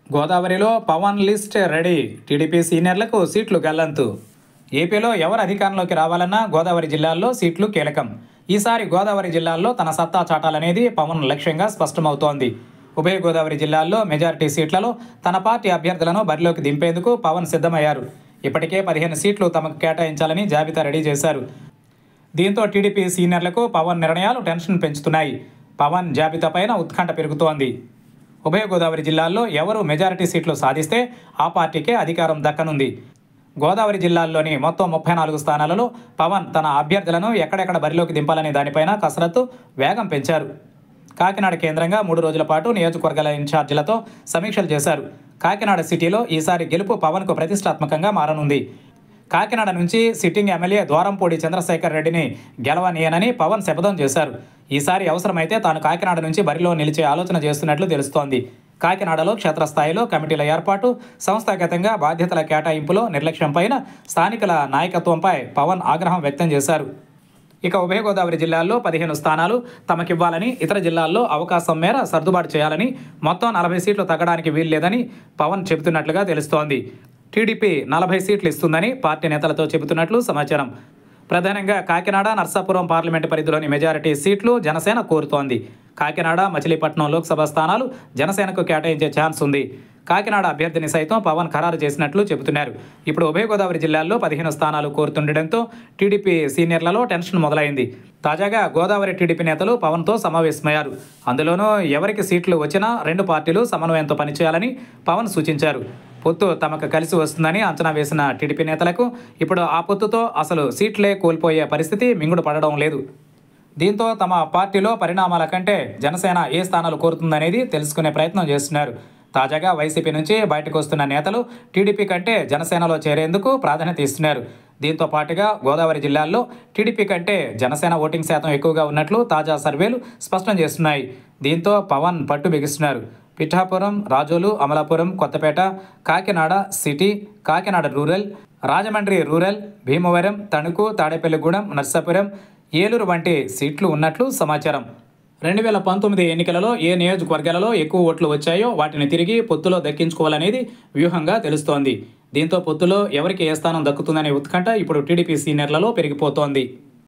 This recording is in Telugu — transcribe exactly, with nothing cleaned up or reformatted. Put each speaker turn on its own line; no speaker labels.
గోదావరిలో పవన్ లిస్ట్ రెడీ. టీడీపీ సీనియర్లకు సీట్లు గల్లంతు. ఏపీలో ఎవరు అధికారంలోకి రావాలన్నా గోదావరి జిల్లాల్లో సీట్లు కీలకం. ఈసారి గోదావరి జిల్లాల్లో తన సత్తా చాటాలనేది పవన్ లక్ష్యంగా స్పష్టమవుతోంది. ఉభయ గోదావరి జిల్లాల్లో మెజారిటీ సీట్లలో తన పార్టీ అభ్యర్థులను బరిలోకి దింపేందుకు పవన్ సిద్ధమయ్యారు. ఇప్పటికే పదిహేను సీట్లు తమకు కేటాయించాలని జాబితా రెడీ చేశారు. దీంతో టీడీపీ సీనియర్లకు పవన్ నిర్ణయాలు టెన్షన్ పెంచుతున్నాయి. పవన్ జాబితా పైన ఉత్కంఠ పెరుగుతోంది. ఉభయ గోదావరి జిల్లాల్లో ఎవరు మెజారిటీ సీట్లు సాధిస్తే ఆ పార్టీకే అధికారం దక్కనుంది. గోదావరి జిల్లాల్లోని మొత్తం ముప్పై నాలుగు స్థానాలలో పవన్ తన అభ్యర్థులను ఎక్కడెక్కడ బరిలోకి దింపాలనే దానిపైన కసరత్తు వేగం పెంచారు. కాకినాడ కేంద్రంగా మూడు రోజుల పాటు నియోజకవర్గాల ఇన్ఛార్జీలతో సమీక్షలు చేశారు. కాకినాడ సిటీలో ఈసారి గెలుపు పవన్కు ప్రతిష్టాత్మకంగా మారనుంది. కాకినాడ నుంచి సిట్టింగ్ ఎమ్మెల్యే ద్వారంపూడి చంద్రశేఖర్ రెడ్డిని గెలవనీయనని పవన్ శపథం చేశారు. ఈసారి అవసరమైతే తాను కాకినాడ నుంచి బరిలో నిలిచే ఆలోచన చేస్తున్నట్లు తెలుస్తోంది. కాకినాడలో క్షేత్రస్థాయిలో కమిటీల ఏర్పాటు, సంస్థాగతంగా బాధ్యతల కేటాయింపులో నిర్లక్ష్యంపైన స్థానికుల నాయకత్వంపై పవన్ ఆగ్రహం వ్యక్తం చేశారు. ఇక ఉభయ గోదావరి జిల్లాల్లో పదిహేను స్థానాలు తమకివ్వాలని, ఇతర జిల్లాల్లో అవకాశం మేర సర్దుబాటు చేయాలని, మొత్తం నలభై సీట్లు తగ్గడానికి వీల్లేదని పవన్ చెబుతున్నట్లుగా తెలుస్తోంది. టీడీపీ నలభై సీట్లు ఇస్తుందని పార్టీ నేతలతో చెబుతున్నట్లు సమాచారం. ప్రధానంగా కాకినాడ, నర్సాపురం పార్లమెంటు పరిధిలోని మెజారిటీ సీట్లు జనసేన కోరుతోంది. కాకినాడ, మచిలీపట్నం లోక్సభ స్థానాలు జనసేనకు కేటాయించే ఛాన్స్ ఉంది. కాకినాడ అభ్యర్థిని సైతం పవన్ ఖరారు చేసినట్లు చెబుతున్నారు. ఇప్పుడు ఉభయ గోదావరి జిల్లాల్లో పదిహేను స్థానాలు కోరుతుండటంతో టీడీపీ సీనియర్లలో టెన్షన్ మొదలైంది. తాజాగా గోదావరి టీడీపీ నేతలు పవన్తో సమావేశమయ్యారు. అందులోనూ ఎవరికి సీట్లు వచ్చినా రెండు పార్టీలు సమన్వయంతో పనిచేయాలని పవన్ సూచించారు. పొత్తు తమకు కలిసి వస్తుందని అంచనా వేసిన టీడీపీ నేతలకు ఇప్పుడు ఆ పొత్తుతో అసలు సీట్లే కోల్పోయే పరిస్థితి మింగుడు పడడం లేదు. దీంతో తమ పార్టీలో పరిణామాల కంటే జనసేన ఏ స్థానాలు కోరుతుందనేది తెలుసుకునే ప్రయత్నం చేస్తున్నారు. తాజాగా వైసీపీ నుంచి బయటకు వస్తున్న నేతలు టీడీపీ కంటే జనసేనలో చేరేందుకు ప్రాధాన్యత ఇస్తున్నారు. దీంతో పాటుగా గోదావరి జిల్లాల్లో టీడీపీ కంటే జనసేన ఓటింగ్ శాతం ఎక్కువగా ఉన్నట్లు తాజా సర్వేలు స్పష్టం చేస్తున్నాయి. దీంతో పవన్ పట్టు బిగిస్తున్నారు. Pithapuram, Razole, Amalapuram, Kothapeta, Kakinada city, Kakinada rural, Rajahmundry rural, Bhimavaram, Tanuku, Tadepalligudem, Narsapuram, Eluru వంటి సీట్లు ఉన్నట్లు సమాచారం. రెండు వేల పంతొమ్మిది ఎన్నికలలో ఏ నియోజకవర్గాలలో ఎక్కువ ఓట్లు వచ్చాయో వాటిని తిరిగి పొత్తులో దక్కించుకోవాలనేది వ్యూహంగా తెలుస్తోంది. దీంతో పొత్తులో ఎవరికి ఏ స్థానం దక్కుతుందనే ఉత్కంఠ ఇప్పుడు టీడీపీ సీనియర్లలో పెరిగిపోతోంది.